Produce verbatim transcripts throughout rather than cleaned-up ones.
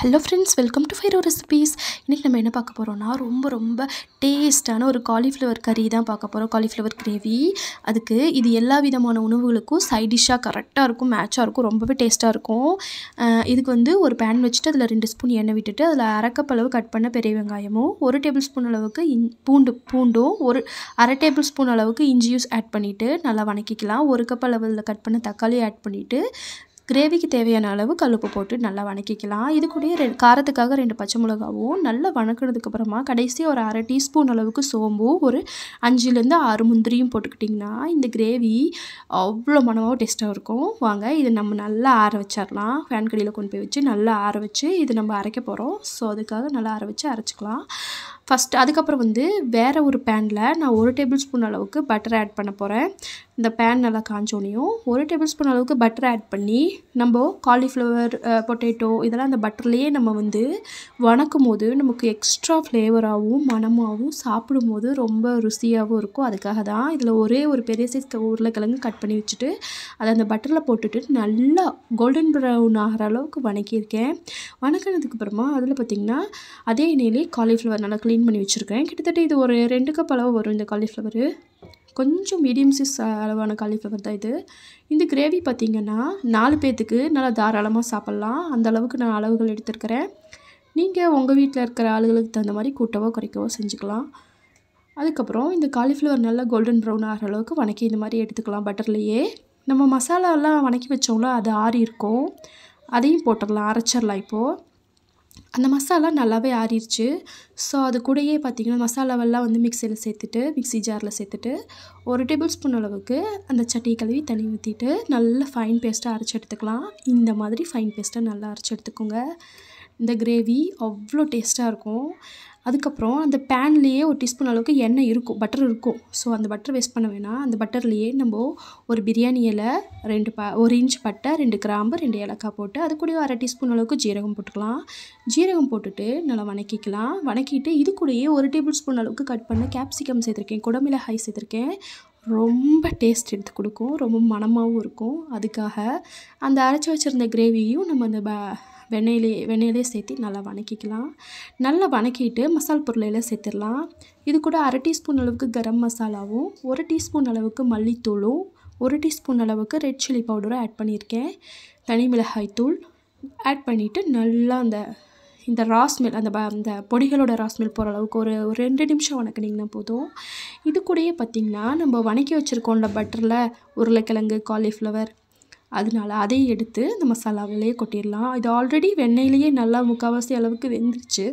Hello friends, welcome to ஃபைரோ recipes. இன்றைக்கி நம்ம என்ன பார்க்க போகிறோம்னா, ரொம்ப ரொம்ப டேஸ்ட்டான ஒரு காலிஃப்ளவர் கறி தான் பார்க்க போகிறோம். Cauliflower gravy. அதுக்கு இது எல்லா விதமான உணவுகளுக்கும் சைட் டிஷ்ஷாக கரெக்டாக இருக்கும், மேட்சாக இருக்கும், ரொம்பவே டேஸ்ட்டாக இருக்கும். இதுக்கு வந்து ஒரு பேன் வச்சுட்டு அதில் ரெண்டு ஸ்பூன் எண்ணெய் விட்டுட்டு அதில் அரைக்கப்பளவு கட் பண்ண பெரிய வெங்காயமும் ஒரு டேபிள் ஸ்பூன் அளவுக்கு இன் பூண்டு பூண்டும் ஒரு அரை டேபிள் ஸ்பூன் அளவுக்கு இஞ்சியும் ஆட் பண்ணிவிட்டு நல்லா வணக்கிக்கலாம். ஒரு கப் அளவில் கட் பண்ண தக்காளி ஆட் பண்ணிவிட்டு கிரேவிக்கு தேவையான அளவு கல்லுப்பு போட்டு நல்லா வணக்கிக்கலாம். இது கூட ரெண்டு காரத்துக்காக ரெண்டு பச்சை மிளகாவும் நல்லா வணக்கினதுக்கப்புறமா கடைசி ஒரு அரை டீஸ்பூன் அளவுக்கு சோம்பும் ஒரு அஞ்சுலேருந்து ஆறு முந்திரியும் போட்டுக்கிட்டிங்கன்னா இந்த கிரேவி அவ்வளோ மனமாகவும் டேஸ்ட்டாக இருக்கும். வாங்க இதை நம்ம நல்லா ஆற வச்சிடலாம். ஃபேன் கடியில் கொண்டு போய் வச்சு நல்லா ஆற வச்சு இது நம்ம அரைக்க போகிறோம். ஸோ அதுக்காக நல்லா ஆற வச்சு அரைச்சிக்கலாம் ஃபஸ்ட்டு. அதுக்கப்புறம் வந்து வேறு ஒரு பேனில் நான் ஒரு டேபிள் ஸ்பூன் அளவுக்கு பட்டர் ஆட் பண்ண போகிறேன். இந்த பேன் நல்லா காஞ்சோனையும் ஒரு டேபிள் ஸ்பூன் அளவுக்கு பட்டர் ஆட் பண்ணி நம்ம காலிஃப்ளவர் பொட்டேட்டோ இதெல்லாம் அந்த பட்டர்லேயே நம்ம வந்து வணக்கும் போது நமக்கு எக்ஸ்ட்ரா ஃப்ளேவராகவும் மணமாகவும் சாப்பிடும்போது ரொம்ப ருசியாகவும் இருக்கும். அதுக்காக தான் இதில் ஒரே ஒரு பெரிய சைஸ் உருளைக்கிழங்கு கட் பண்ணி வச்சுட்டு அதை அந்த பட்டரில் போட்டுட்டு நல்லா கோல்டன் ப்ரௌன் ஆகிற அளவுக்கு வணக்கியிருக்கேன். வணக்கினதுக்கப்புறமா அதில் பார்த்திங்கன்னா அதே எண்ணெயிலே காலிஃப்ளவர் நல்லா க்ளீன் பண்ணி வச்சுருக்கேன். கிட்டத்தட்ட இது ஒரு ரெண்டு கப் அளவு வரும். இந்த காலிஃப்ளவரு கொஞ்சம் மீடியம் சைஸ் அளவான காலிஃப்ளவர் தான் இது. இந்த கிரேவி பார்த்திங்கன்னா நாலு பேர்த்துக்கு நல்லா தாராளமாக சாப்பிட்லாம். அந்த அளவுக்கு நான் அளவுகள் எடுத்துருக்கிறேன். நீங்கள் உங்கள் வீட்டில் இருக்கிற ஆளுகளுக்கு தகுந்த மாதிரி கூட்டவோ குறைக்கவோ செஞ்சுக்கலாம். அதுக்கப்புறம் இந்த காலிஃப்ளவர் நல்லா கோல்டன் ப்ரௌன் ஆகிற அளவுக்கு வணக்கி இந்த மாதிரி எடுத்துக்கலாம். பட்டர்லேயே நம்ம மசாலாலாம் வணக்கி வச்சோம்ல அது ஆறி இருக்கும், அதையும் போட்டுடலாம், அரைச்சிடலாம். இப்போது அந்த மசாலா நல்லாவே ஆறிடுச்சு. ஸோ அது கூடயே பார்த்திங்கன்னா மசாலாவெல்லாம் வந்து மிக்சியில் சேர்த்துட்டு மிக்ஸி ஜாரில் சேர்த்துட்டு ஒரு டேபிள் ஸ்பூன் அளவுக்கு அந்த சட்டியை கழுவி தண்ணி ஊற்றிட்டு நல்லா ஃபைன் பேஸ்ட்டாக அரைச்சி எடுத்துக்கலாம். இந்த மாதிரி ஃபைன் பேஸ்ட்டாக நல்லா அரைச்சி எடுத்துக்கோங்க. இந்த கிரேவி அவ்வளோ டேஸ்ட்டாக இருக்கும். அதுக்கப்புறம் அந்த பேன்லேயே ஒரு டீஸ்பூன் அளவுக்கு எண்ணெய் இருக்கும், பட்டர் இருக்கும். ஸோ அந்த பட்டர் வேஸ்ட் பண்ண வேணாம். அந்த பட்டர்லேயே நம்ம ஒரு பிரியாணி இலை, ரெண்டு ப ஒரு இன்ச் பட்டை, ரெண்டு கிராம்பு, ரெண்டு ஏலக்காய் போட்டு அது கூட அரை டீஸ்பூன் அளவுக்கு ஜீரகம் போட்டுக்கலாம். ஜீரகம் போட்டுட்டு நல்லா வணக்கிக்கலாம். வணக்கிட்டு இது கூடயே ஒரு டேபிள் ஸ்பூன் அளவுக்கு கட் பண்ண கேப்சிகம் சேர்த்துருக்கேன், குடமிளகாய் சேர்த்துருக்கேன். ரொம்ப டேஸ்ட் எடுத்து கொடுக்கும், ரொம்ப மணமாகவும் இருக்கும். அதுக்காக அந்த அரைச்சி வச்சுருந்த கிரேவியும் நம்ம அந்த ப வெண்ணெயிலே வெண்ணெயிலே சேர்த்து நல்லா வணக்கிக்கலாம். நல்லா வணக்கிட்டு மசால் பொருளையெல்லாம் சேர்த்துடலாம். இது கூட அரை டீஸ்பூன் அளவுக்கு கரம் மசாலாவும் ஒரு டீஸ்பூன் அளவுக்கு மல்லித்தூளும் ஒரு டீஸ்பூன் அளவுக்கு ரெட் சில்லி பவுடரும் ஆட் பண்ணியிருக்கேன். தனி மிளகாய் தூள் ஆட் பண்ணிவிட்டு நல்லா அந்த இந்த ராஸ்மெல் அந்த ப அந்த பொடிகளோட ராஸ்மெல் போகிற அளவுக்கு ஒரு ஒரு ரெண்டு நிமிஷம் வணக்கினீங்கன்னா போதும். இது கூடயே பார்த்திங்கன்னா நம்ம வணக்கி வச்சுருக்கோம்ல பட்டரில் உருளைக்கிழங்கு காலிஃப்ளவர், அதனால அதையும் எடுத்து இந்த மசாலாவிலேயே கொட்டிடலாம். இது ஆல்ரெடி வெண்ணெயிலேயே நல்லா முக்கால்வாசி அளவுக்கு வெந்துருச்சு.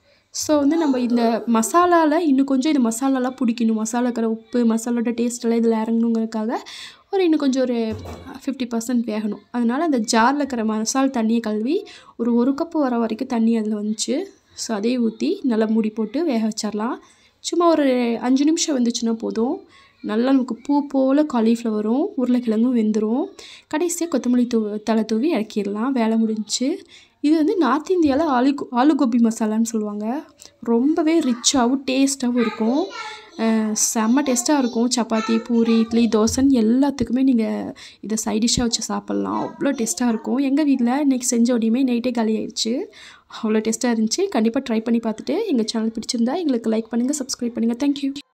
ஸோ வந்து நம்ம இந்த மசாலாவில் இன்னும் கொஞ்சம் இந்த மசாலாலாம் பிடிக்கணும், மசாலா இருக்கிற உப்பு மசாலோட டேஸ்ட்டெல்லாம் இதில் இறங்கணுங்கிறதுக்காக ஒரு இன்னும் கொஞ்சம் ஒரு ஃபிஃப்டி பர்சன்ட் வேகணும். அதனால் அந்த ஜாரில் இருக்கிற மசால் தண்ணியை கழுவி ஒரு ஒரு கப்பு வர வரைக்கும் தண்ணி அதில் வந்துச்சு. ஸோ அதையும் ஊற்றி நல்லா மூடி போட்டு வேக வச்சிடலாம். சும்மா ஒரு அஞ்சு நிமிஷம் வந்துச்சுன்னா போதும். நல்லா நமக்கு பூ போல் காலிஃப்ளவரும் உருளைக்கிழங்கும் வெந்துடும். கடைசியாக கொத்தமல்லி தூ தலை தூவி இறக்கிடலாம். வேலை முடிஞ்சிச்சு. இது வந்து நார்த் இந்தியாவில் ஆலு ஆலு கோபி மசாலான்னு சொல்லுவாங்க. ரொம்பவே ரிச்சாகவும் டேஸ்ட்டாகவும் இருக்கும். செம்ம டேஸ்ட்டாக இருக்கும். சப்பாத்தி, பூரி, இட்லி, தோசைன்னு எல்லாத்துக்குமே நீங்கள் இதை சைட் டிஷ்ஷாக வச்சு சாப்பிட்லாம். அவ்வளோ டேஸ்ட்டாக இருக்கும். எங்கள் வீட்டில் இன்றைக்கி செஞ்ச உடனே நைட்டே காலி ஆயிடுச்சு. அவ்வளோ டேஸ்ட்டாக இருந்துச்சு. கண்டிப்பாக ட்ரை பண்ணி பார்த்துட்டு எங்கள் சேனல் பிடிச்சிருந்தா எங்களுக்கு லைக் பண்ணுங்கள், சப்ஸ்கிரைப் பண்ணுங்கள். தேங்க்யூ.